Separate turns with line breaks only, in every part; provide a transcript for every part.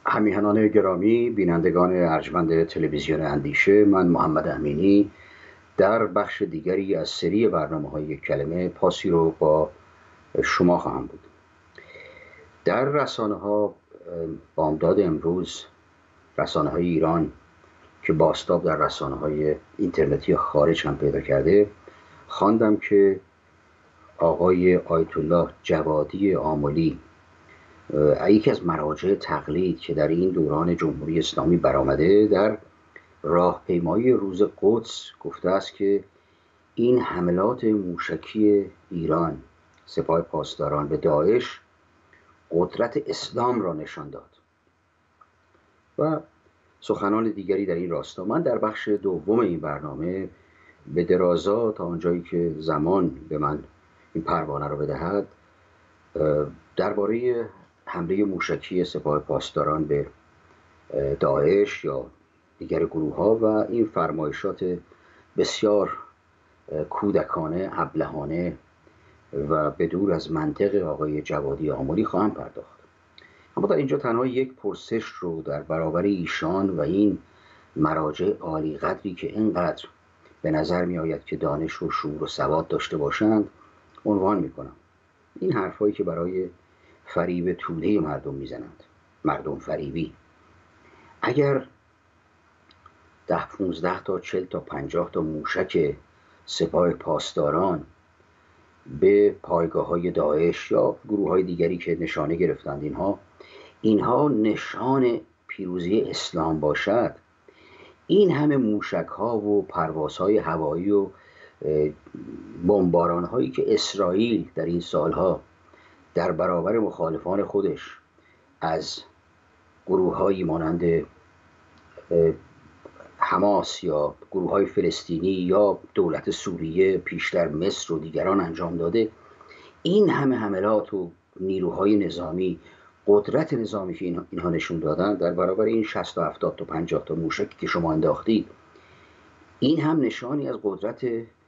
همیهنان گرامی، بینندگان ارجمند تلویزیون اندیشه، من محمد امینی در بخش دیگری از سری برنامه‌های یک کلمه پاسی رو با شما خواهم بود. در رسانه‌ها بامداد امروز، رسانه‌های ایران که بازتاب در رسانه‌های اینترنتی خارج هم پیدا کرده، خواندم که آقای آیت الله جوادی آملی، یکی از مراجع تقلید که در این دوران جمهوری اسلامی برآمده، در راهپیمایی روز قدس گفته است که این حملات موشکی ایران، سپاه پاسداران، به داعش قدرت اسلام را نشان داد و سخنان دیگری در این راستا. من در بخش دوم این برنامه به درازا تا آنجایی که زمان به من این پروانه را بدهد درباره حمله موشکی سپاه پاسداران به داعش یا دیگر گروه ها و این فرمایشات بسیار کودکانه، ابلهانه و بدور از منطق آقای جوادی آملی خواهم پرداخت. اما در اینجا تنها یک پرسش رو در برابر ایشان و این مراجع عالی قدری که اینقدر به نظر می آید که دانش و شعور و سواد داشته باشند عنوان می کنم. این حرفایی که برای فریب توده مردم میزنند، مردم فریبی. اگر 10 15 تا 40 تا 50 تا موشک سپاه پاسداران به پایگاه‌های داعش یا گروه‌های دیگری که نشانه گرفتند اینها نشان پیروزی اسلام باشد، این همه موشک‌ها و پروازهای هوایی و بمباران‌هایی که اسرائیل در این سالها در برابر مخالفان خودش از گروه‌هایی مانند حماس یا گروه‌های فلسطینی یا دولت سوریه، پیشتر مصر و دیگران انجام داده، این همه حملات و نیروهای نظامی، قدرت نظامی که اینها نشون دادن در برابر این 60 تا 70 تا 50 تا موشکی که شما انداختید، این هم نشانی از قدرت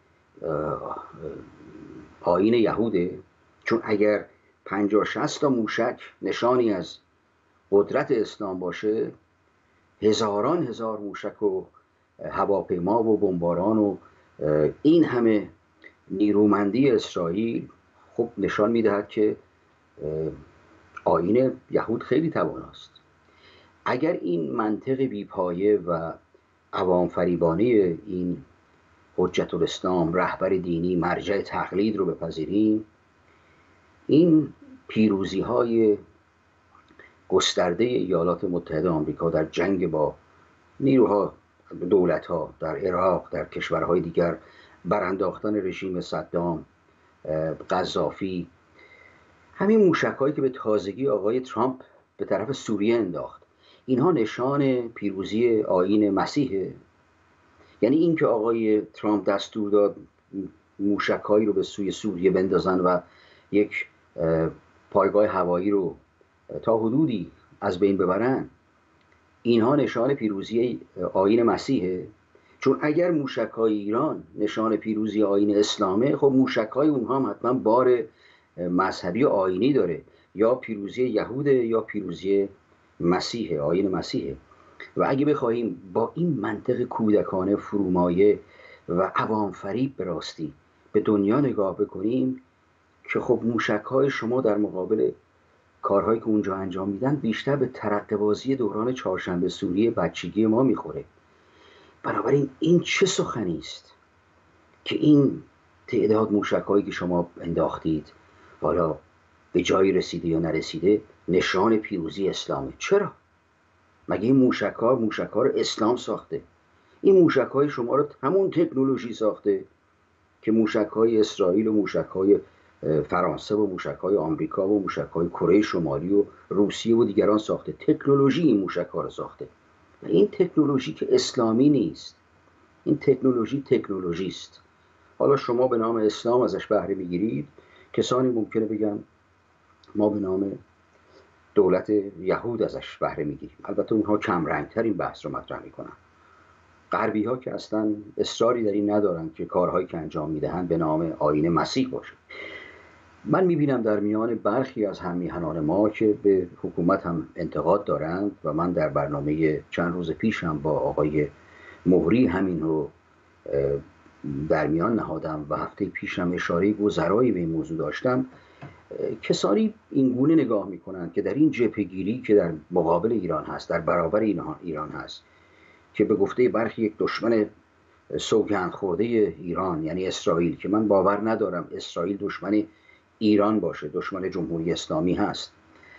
آیین یهوده. چون اگر 50 60 تا موشک نشانی از قدرت اسلام باشه، هزاران هزار موشک و هواپیما و بمباران و این همه نیرومندی اسرائیل خب نشان میدهد که آیین یهود خیلی تواناست. اگر این منطق بیپایه و عوام فریبانه این حجت الاسلام، رهبر دینی، مرجع تقلید رو بپذیریم، این پیروزی های گسترده ایالات متحده آمریکا در جنگ با نیروها، دولت‌ها در عراق، در کشورهای دیگر، برانداختن رژیم صدام، قذافی، همین موشک‌هایی که به تازگی آقای ترامپ به طرف سوریه انداخت، اینها نشان پیروزی آیین مسیحه. یعنی این که آقای ترامپ دستور داد موشک‌هایی رو به سوی سوریه بندازن و یک پایگاه هوایی رو تا حدودی از بین ببرن، اینها نشان پیروزی آیین مسیحه. چون اگر موشک‌های ایران نشان پیروزی آیین اسلامه، خب موشک‌های اونها هم حتما بار مذهبی و آیینی داره، یا پیروزی یهوده یا پیروزی مسیحه، آیین مسیحه. و اگه بخواهیم با این منطق کودکانه، فرومایه و عوام فریب به راستی به دنیا نگاه بکنیم که خب موشک‌های شما در مقابل کارهایی که اونجا انجام میدن بیشتر به ترقه‌بازی دوران چهارشنبه سوری بچگی ما میخوره. بنابراین این چه سخنی است که این تعداد موشک‌هایی که شما انداختید، حالا به جایی رسیده یا نرسیده، نشان پیروزی اسلامه؟ چرا؟ مگه این موشک‌ها رو اسلام ساخته؟ این موشک‌های شما رو همون تکنولوژی ساخته که موشک‌های اسرائیل و موشک‌های فرانسه و موشک‌های آمریکا و موشک‌های کره شمالی و روسیه و دیگران ساخته. تکنولوژی این موشک‌ها رو ساخته. و این تکنولوژی که اسلامی نیست، این تکنولوژی است. حالا شما به نام اسلام ازش بهره میگیرید، کسانی ممکنه بگن ما به نام دولت یهود ازش بهره میگیریم. البته اونها کم رنگتر این بحث رو مطرح میکنن. غربی ها که اصلا اصراری در این ندارن که کارهایی که انجام میدهن به نام آیین مسیح باشه. من میبینم در میان برخی از هممیهنان ما که به حکومت هم انتقاد دارند و من در برنامه چند روز پیش هم با آقای مهری همین رو در میان نهادم و هفته پیش هم اشاره گذرایی به این موضوع داشتم، کسانی این گونه نگاه میکنند که در این جبهه‌گیری که در مقابل ایران هست، در برابر ایران هست، که به گفته برخی یک دشمن سوگند خورده ایران یعنی اسرائیل، که من باور ندارم اسرائیل دشمن ایران باشه، دشمن جمهوری اسلامی هست،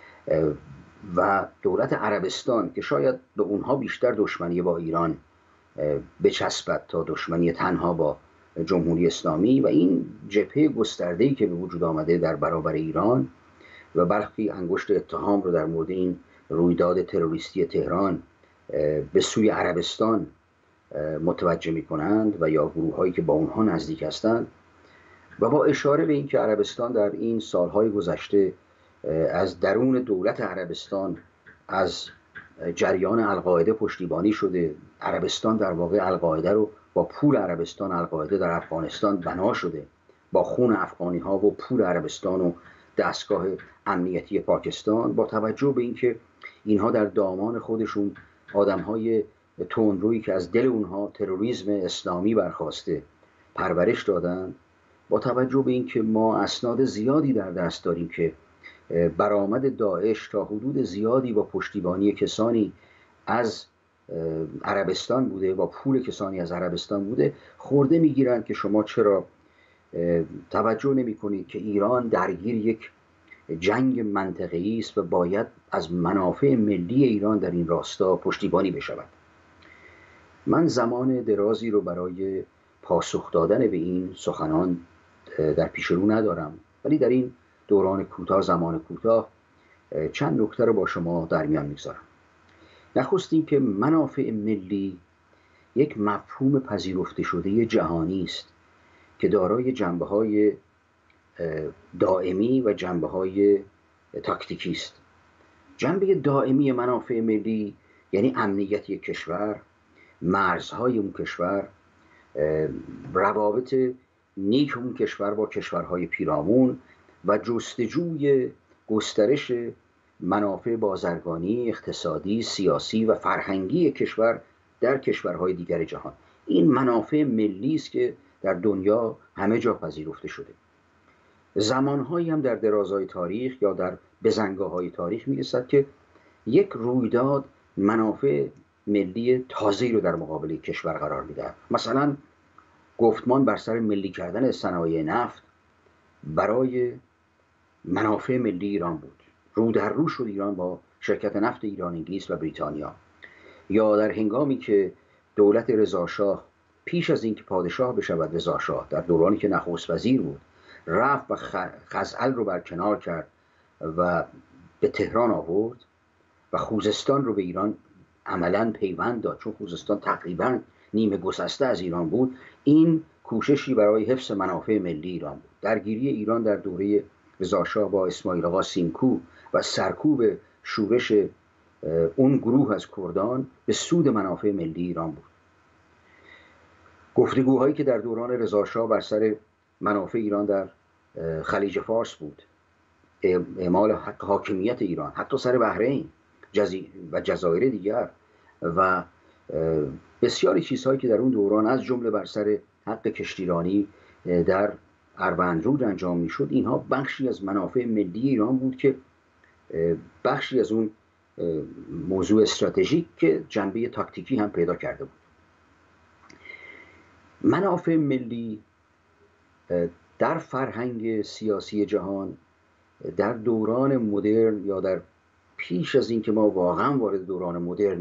و دولت عربستان که شاید به اونها بیشتر دشمنی با ایران بچسبد تا دشمنی تنها با جمهوری اسلامی، و این جبهه گسترده‌ای که به وجود آمده در برابر ایران و برخی انگشت اتهام رو در مورد این رویداد تروریستی تهران به سوی عربستان متوجه می کنند و یا گروه هایی که با اونها نزدیک هستند، و با اشاره به اینکه عربستان در این سالهای گذشته از درون دولت عربستان از جریان القاعده پشتیبانی شده، عربستان در واقع القاعده رو با پول عربستان، القاعده در افغانستان بنا شده با خون افغانی ها و پول عربستان و دستگاه امنیتی پاکستان، با توجه به اینکه اینها در دامان خودشون آدمهای تندرویی که از دل اونها تروریسم اسلامی برخاسته پرورش دادن، با توجه به اینکه ما اسناد زیادی در دست داریم که برآمد داعش تا حدود زیادی با پشتیبانی کسانی از عربستان بوده، با پول کسانی از عربستان بوده، خورده میگیرند که شما چرا توجه نمی کنید که ایران درگیر یک جنگ منطقه‌ای است و باید از منافع ملی ایران در این راستا پشتیبانی بشود. من زمان درازی رو برای پاسخ دادن به این سخنان در پیش رو ندارم، ولی در این دوران کوتاه، زمان کوتاه، چند نکته رو با شما در میان میگذارم. نخست این که منافع ملی یک مفهوم پذیرفته شده جهانی است که دارای جنبه‌های دائمی و جنبه‌های تاکتیکی است. جنبه دائمی منافع ملی یعنی امنیت یک کشور، مرزهای اون کشور، روابط نیک اون کشور با کشورهای پیرامون و جستجوی گسترش منافع بازرگانی، اقتصادی، سیاسی و فرهنگی کشور در کشورهای دیگر جهان. این منافع ملی است که در دنیا همه جا پذیرفته شده. زمانهایی هم در درازای تاریخ یا در بزنگاه‌های تاریخ می‌رسد که یک رویداد منافع ملی تازه‌ای رو در مقابل کشور قرار می‌دهد. مثلا گفتمان بر سر ملی کردن صنایع نفت برای منافع ملی ایران بود. رو در رو شد ایران با شرکت نفت ایران، انگلیس و بریتانیا. یا در هنگامی که دولت رضاشاه پیش از اینکه پادشاه بشود، رضاشاه در دورانی که نخست وزیر بود رفت و خزعل رو برکنار کرد و به تهران آورد و خوزستان رو به ایران عملاً پیوند داد، چون خوزستان تقریباً نیمه گسسته از ایران بود. این کوششی برای حفظ منافع ملی ایران بود. درگیری ایران در دوره رضاشاه با اسماعیل آقا سیمکو و سرکوب شورش اون گروه از کردان به سود منافع ملی ایران بود. گفتگوهایی که در دوران رضاشاه بر سر منافع ایران در خلیج فارس بود، اعمال حق حاکمیت ایران حتی سر بحرین و جزایر دیگر و بسیاری چیزهایی که در اون دوران از جمله بر سر حق کشتیرانی در اروندرود انجام میشد، اینها بخشی از منافع ملی ایران بود که بخشی از اون موضوع استراتژیک که جنبه تاکتیکی هم پیدا کرده بود. منافع ملی در فرهنگ سیاسی جهان در دوران مدرن یا در پیش از این که ما واقعا وارد دوران مدرن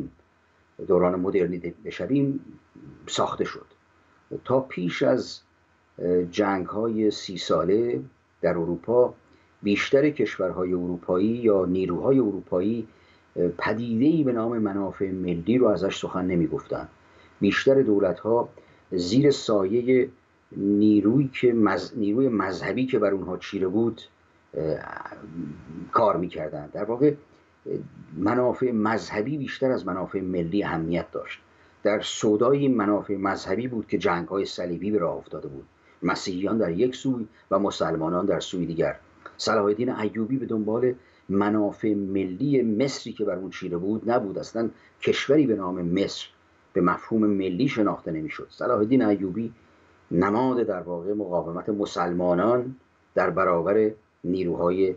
بشویم ساخته شد. تا پیش از جنگ‌های 30 ساله در اروپا بیشتر کشورهای اروپایی یا نیروهای اروپایی پدیده‌ای به نام منافع ملی رو ازش سخن نمی‌گفتن. بیشتر دولت‌ها زیر سایه نیروی مذهبی که بر اونها چیره بود کار می‌کردن. در واقع منافع مذهبی بیشتر از منافع ملی اهمیت داشت. در سودای منافع مذهبی بود که جنگ‌های صلیبی به راه افتاده بود. مسیحیان در یک سوی و مسلمانان در سوی دیگر. صلاح الدین ایوبی به دنبال منافع ملی مصری که بر اون چیره بود نبود. اصلا کشوری به نام مصر به مفهوم ملی شناخته نمیشد. صلاح الدین ایوبی نماد در واقع مقاومت مسلمانان در برابر نیروهای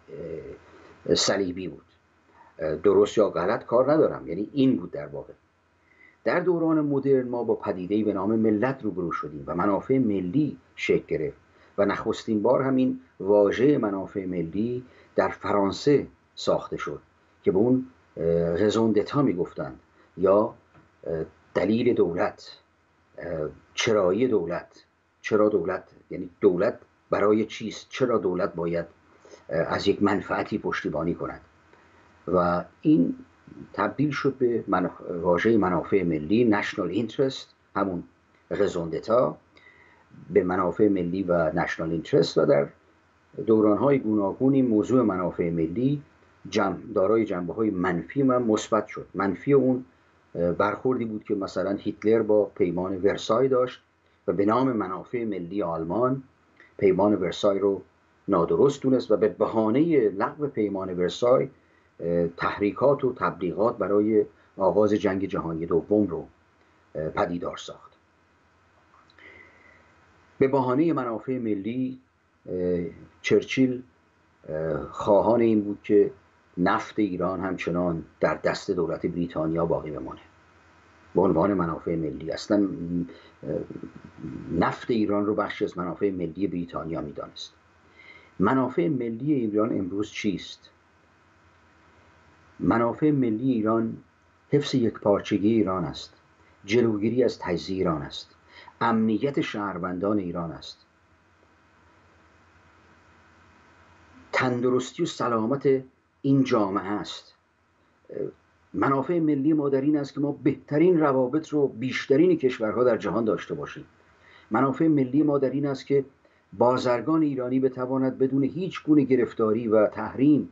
صلیبی بود. درست یا غلط کار ندارم، یعنی این بود در واقع. در دوران مدرن ما با پدیده‌ای به نام ملت روبرو شدیم و منافع ملی شکل گرفت و نخستین بار همین واژه منافع ملی در فرانسه ساخته شد که به اون رزون دتا میگفتند یا دلیل دولت، چرایی دولت. چرا دولت؟ یعنی دولت برای چیست؟ چرا دولت باید از یک منفعتی پشتیبانی کند؟ و این تبدیل شد به واژه منافع ملی، نشنال اینترست، همون رزون دتا، به منافع ملی و نشنال اینترست. و در دوران‌های گوناگونی موضوع منافع ملی دارای جنبه‌های منفی و مثبت شد. منفی اون برخوردی بود که مثلا هیتلر با پیمان ورسای داشت و به نام منافع ملی آلمان پیمان ورسای رو نادرست دونست و به بهانه لغو پیمان ورسای تحریکات و تبلیغات برای آغاز جنگ جهانی دوم رو پدیدار ساخت. به بهانه منافع ملی چرچیل خواهان این بود که نفت ایران همچنان در دست دولت بریتانیا باقی بمانه به عنوان منافع ملی. اصلا نفت ایران رو بخشی از منافع ملی بریتانیا می‌دانست. منافع ملی ایران امروز چیست؟ منافع ملی ایران حفظ یکپارچگی ایران است، جلوگیری از تجزیه ایران است، امنیت شهروندان ایران است، تندرستی و سلامت این جامعه است. منافع ملی ما در این است که ما بهترین روابط رو بیشترین کشورها در جهان داشته باشیم. منافع ملی ما در این است که بازرگان ایرانی بتواند بدون هیچ گونه گرفتاری و تحریم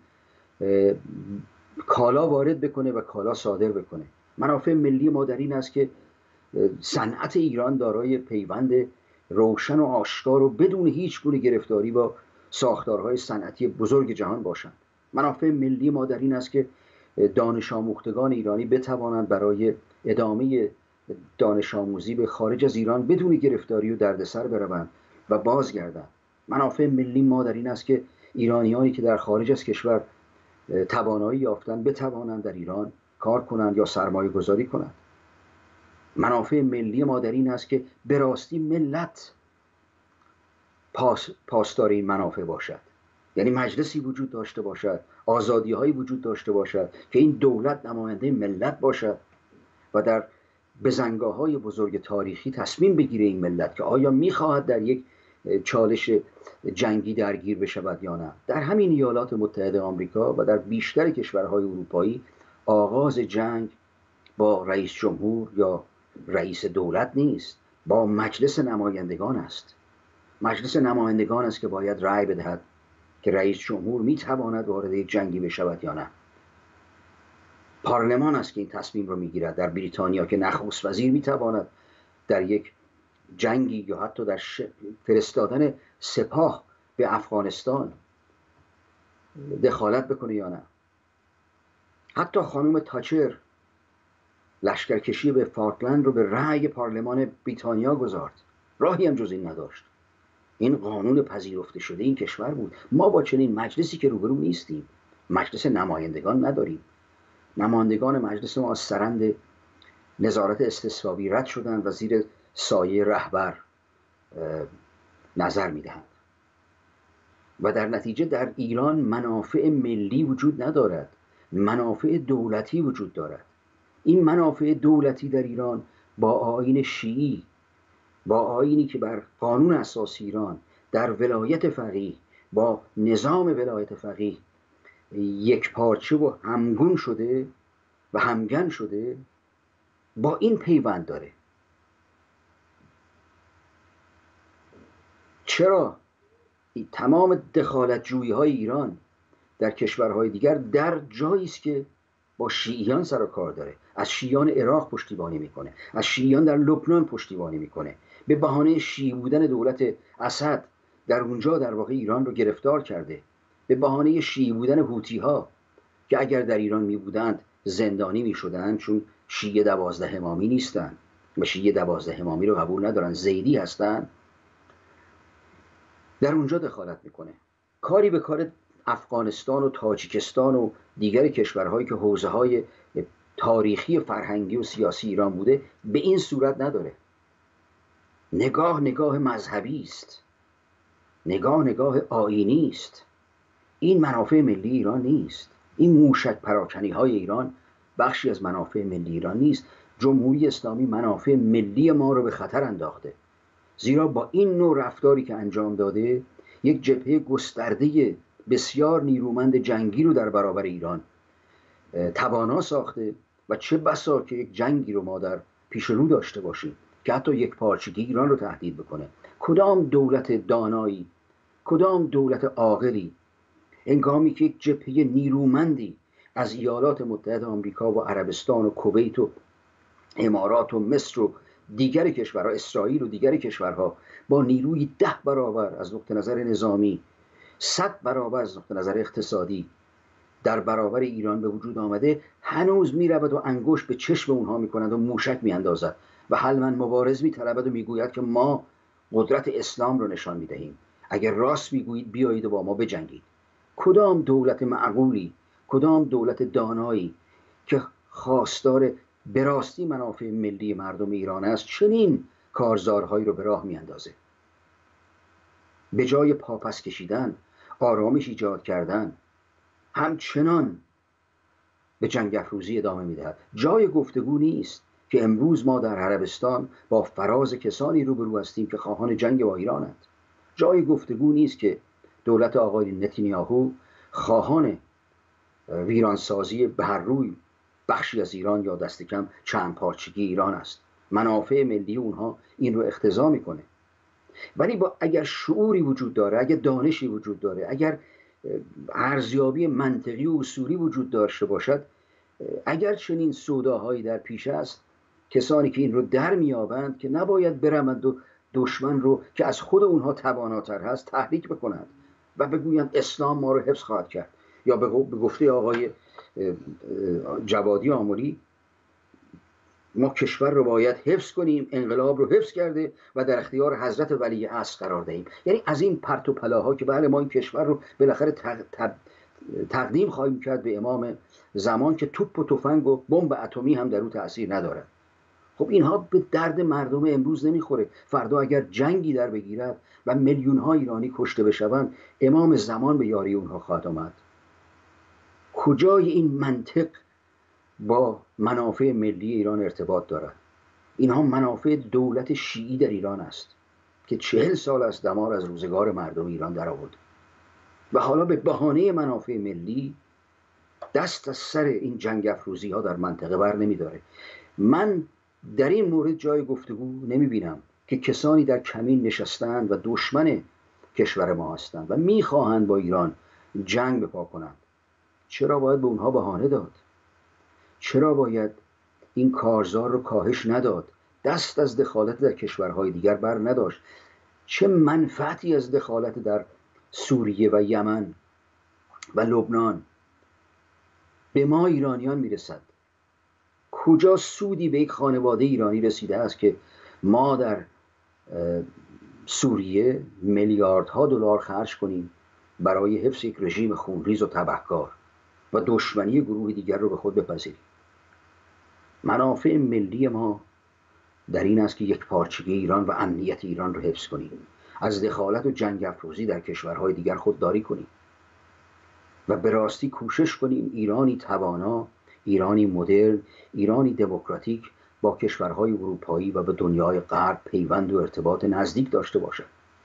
کالا وارد بکنه و کالا صادر بکنه. منافع ملی ما در این است که صنعت ایران دارای پیوند روشن و آشکار و بدون هیچ گونه گرفتاری با ساختارهای صنعتی بزرگ جهان باشند. منافع ملی ما در این است که دانش آموختگان ایرانی بتوانند برای ادامه دانش آموزی به خارج از ایران بدون گرفتاری و دردسر بروند و بازگردند. منافع ملی ما در این است که ایرانیانی که در خارج از کشور توانایی یافتند بتوانند در ایران کار کنند یا سرمایه گذاری کنند. منافع ملی ما در این است که به راستی ملت پاسدار این منافع باشد، یعنی مجلسی وجود داشته باشد، آزادی هایی وجود داشته باشد که این دولت نماینده ملت باشد و در بزنگاه های بزرگ تاریخی تصمیم بگیره این ملت که آیا میخواهد در یک چالش جنگی درگیر بشود یا نه. در همین ایالات متحده آمریکا و در بیشتر کشورهای اروپایی آغاز جنگ با رئیس جمهور یا رئیس دولت نیست، با مجلس نمایندگان است. مجلس نمایندگان است که باید رأی بدهد که رئیس جمهور میتواند وارد یک جنگی بشود یا نه. پارلمان است که این تصمیم رو میگیرد. در بریتانیا که نخست وزیر میتواند در یک جنگی یا حتی در فرستادن سپاه به افغانستان دخالت بکنه یا نه. حتی خانم تاچر لشکرکشی به فالکلند رو به رأی پارلمان بریتانیا گذارد. راهی هم جز این نداشت. این قانون پذیرفته شده این کشور بود. ما با چنین مجلسی که روبرو نیستیم. مجلس نمایندگان نداریم. نمایندگان مجلس ما از سرند نظارت استصوابی رد شدند و زیر سایه رهبر نظر میدهند و در نتیجه در ایران منافع ملی وجود ندارد، منافع دولتی وجود دارد. این منافع دولتی در ایران با آیین شیعی، با آیینی که بر قانون اساسی ایران در ولایت فقیه با نظام ولایت فقیه یک پارچه و همگون شده و همگن شده، با این پیوند داره. چرا تمام دخالت جویی های ایران در کشورهای دیگر در جایی است که با شیعیان سر و کار داره، از شیعیان عراق پشتیبانی میکنه، از شیعیان در لبنان پشتیبانی میکنه، به بهانه شیعی بودن دولت اسد در اونجا در واقع ایران رو گرفتار کرده، به بهانه شیعی بودن هوتی ها که اگر در ایران می بودند زندانی می شدند، چون شیعه 12 امامی نیستند و شیعه 12 امامی رو قبول ندارن، زیدی هستند، در اونجا دخالت میکنه. کاری به کار افغانستان و تاجیکستان و دیگر کشورهایی که حوزه‌های تاریخی فرهنگی و سیاسی ایران بوده به این صورت نداره. نگاه مذهبی است، نگاه آیینی است. این منافع ملی ایران نیست. این موشک پراکنی های ایران بخشی از منافع ملی ایران نیست. جمهوری اسلامی منافع ملی ما رو به خطر انداخته، زیرا با این نوع رفتاری که انجام داده یک جبهه گسترده بسیار نیرومند جنگی رو در برابر ایران توانا ساخته و چه بسا که یک جنگی رو ما در پیش رو داشته باشیم که حتی یک پارچگی ایران رو تهدید بکنه. کدام دولت دانایی، کدام دولت عاقلی هنگامی که یک جبهه نیرومندی از ایالات متحده آمریکا و عربستان و کویت و امارات و مصر و دیگر کشورها، اسرائیل و دیگر کشورها با نیروی 10 برابر از نقطه نظر نظامی، 100 برابر از نقطه نظر اقتصادی در برابر ایران به وجود آمده، هنوز میرود و انگشت به چشم اونها میکند و موشک میاندازد و حلما مبارز میطلبد و میگوید که ما قدرت اسلام رو نشان میدهیم، اگر راست میگویید بیایید و با ما بجنگید. کدام دولت معقولی، کدام دولت دانایی که خواستار به راستی منافع ملی مردم ایران است چنین کارزارهایی رو به راه میاندازه؟ به جای پاپس کشیدن، آرامش ایجاد کردن، همچنان به جنگ افروزی ادامه میدهد. جای گفتگو نیست که امروز ما در عربستان با فراز کسانی روبرو هستیم که خواهان جنگ با ایرانند. جای گفتگو نیست که دولت آقای نتانیاهو خواهان ویرانسازی به هر روی بخشی از ایران یا دست کم چند پارچگی ایران است. منافع ملی اونها این رو اقتضا میکنه. ولی اگر شعوری وجود داره، اگر دانشی وجود داره، اگر ارزیابی منطقی و اصولی وجود داشته باشد، اگر چنین سوداهایی در پیش است، کسانی که این رو در میابند که نباید برمند و دشمن رو که از خود اونها تواناتر هست تحریک بکنند و بگویند اسلام ما رو حفظ خواهد کرد، یا به گفته آقای جوادی آملی ما کشور رو باید حفظ کنیم، انقلاب رو حفظ کرده و در اختیار حضرت ولی عصر قرار دهیم. یعنی از این پرت و پلاها که بله ما این کشور رو بالاخره تقدیم خواهیم کرد به امام زمان که توپ و تفنگ و بمب اتمی هم در او تأثیر نداره. خب اینها به درد مردم امروز نمیخوره. فردا اگر جنگی در بگیرد و میلیون ها ایرانی کشته بشوند، امام زمان به یاری اونها خواهد آمد. کجای این منطق با منافع ملی ایران ارتباط دارد؟ اینها منافع دولت شیعی در ایران است که 40 سال است دمار از روزگار مردم ایران در آورد و حالا به بهانه منافع ملی دست از سر این جنگ افروزی ها در منطقه بر نمیداره. من در این مورد جای گفتگو نمیبینم که کسانی در کمین نشستند و دشمن کشور ما هستند و میخواهند با ایران جنگ بپا کنند. چرا باید به اونها بهانه داد؟ چرا باید این کارزار رو کاهش نداد؟ دست از دخالت در کشورهای دیگر بر نداشت؟ چه منفعتی از دخالت در سوریه و یمن و لبنان به ما ایرانیان میرسد؟ کجا سودی به یک خانواده ایرانی رسیده است که ما در سوریه میلیاردها دلار خرج کنیم برای حفظ یک رژیم خونریز و تبهکار و دشمنی گروه دیگر رو به خود بپذیریم؟ منافع ملی ما در این است که یک پارچگی ایران و امنیت ایران رو حفظ کنیم، از دخالت و جنگ افروزی در کشورهای دیگر خودداری کنیم و به راستی کوشش کنیم ایرانی توانا، ایرانی مدرن، ایرانی دموکراتیک با کشورهای اروپایی و به دنیای غرب پیوند و ارتباط نزدیک داشته باشد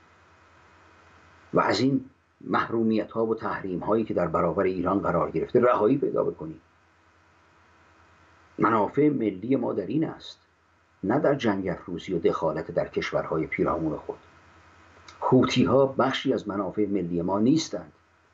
و از این محرومیت ها و تحریم هایی که در برابر ایران قرار گرفته رهایی پیدا بکنیم. منافع ملی ما در این است، نه در جنگ افروزی و دخالت در کشورهای پیرامون خود. حوتی ها بخشی از منافع ملی ما نیستند.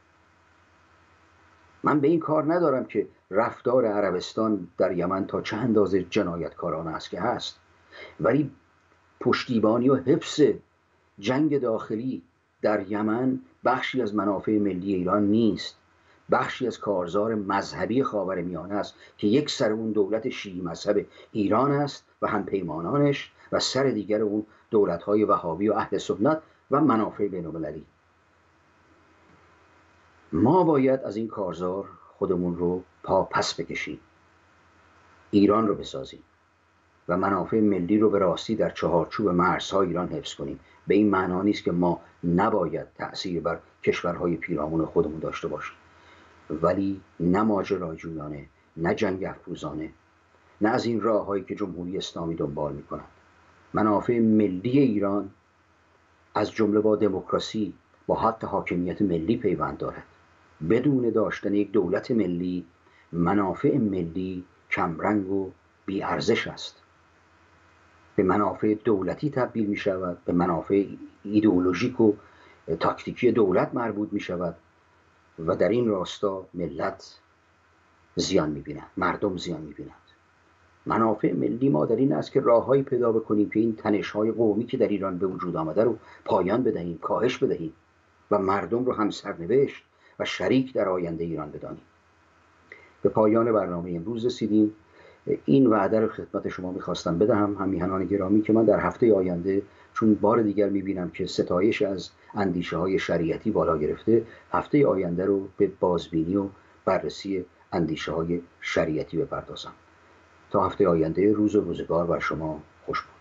من به این کار ندارم که رفتار عربستان در یمن تا چه اندازه جنایتکارانه است که هست، ولی پشتیبانی و حفظ جنگ داخلی در یمن بخشی از منافع ملی ایران نیست، بخشی از کارزار مذهبی خاورمیانه است که یک سر اون دولت شیعی مذهب ایران است و همپیمانانش و سر دیگر اون دولت‌های وهابی و اهل سنت و منافع بین‌المللی. ما باید از این کارزار خودمون رو پا پس بکشیم، ایران رو بسازیم و منافع ملی رو به راستی در چهارچوب مرزهای ایران حفظ کنیم. به این معنا نیست که ما نباید تأثیر بر کشورهای پیرامون خودمون داشته باشیم، ولی نه ماجراجویانه، نه جنگ افروزانه، نه از این راههایی که جمهوری اسلامی دنبال میکنند. منافع ملی ایران از جمله با دموکراسی، با حق حاکمیت ملی پیوند دارد. بدون داشتن یک دولت ملی، منافع ملی کمرنگ و بی ارزش است، به منافع دولتی تبدیل می شود، به منافع ایدئولوژیک و تاکتیکی دولت مربوط می شود و در این راستا ملت زیان می بیند، مردم زیان می بیند. منافع ملی ما در این است که راههایی پیدا بکنیم که این تنش‌های قومی که در ایران به وجود آمده رو پایان بدهیم، کاهش بدهیم و مردم رو هم سرنوشت و شریک در آینده ایران بدانیم. به پایان برنامه امروز رسیدیم. این وعده رو خدمت شما میخواستم بدهم همیهنان گرامی که من در هفته آینده، چون بار دیگر میبینم که ستایش از اندیشه های شریعتی بالا گرفته، هفته آینده رو به بازبینی و بررسی اندیشه های شریعتی بپردازم. تا هفته آینده، روز و روزگار بر شما خوش باد.